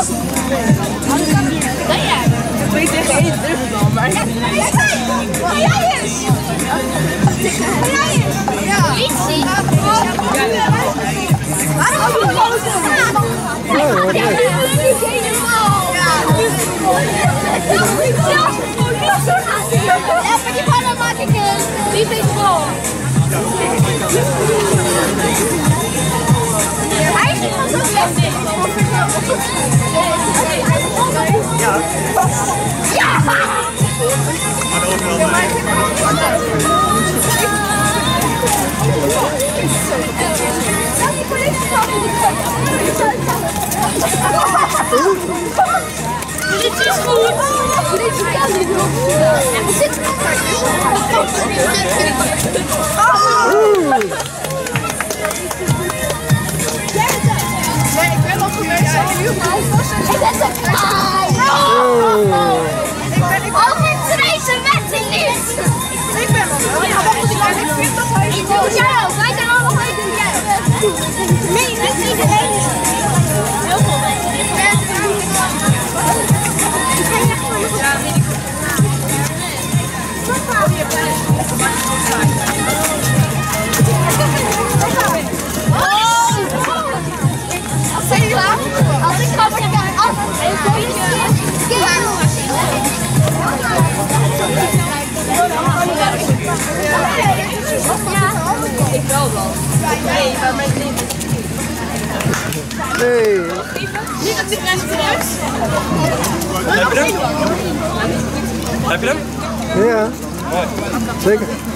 Ik weet echt één dubbel, maar... Ga jij eens? Ja. Niet zien. Waarom heb je ja, maar die ballen maak ik niet eens vol. Hij is niet van zo'n slecht. Ja. Ja! Dit is goed. Dit kan niet doen. We zitten nog maar. Nee, ik ben al geweest. Ik ben zo over deze wetten niet. Ik ben wel. Ik vind dat hij is. Jij ook. Wij zijn allemaal gelijk. Nee, dat is iedereen. Heel veel mensen. Ja, weet ik ook. Als ik ga af ik wel wel. Nee, maar mijn leven is hey. niet dat ik rest terug. Heb je hem? Heb je hem? Ja, zeker.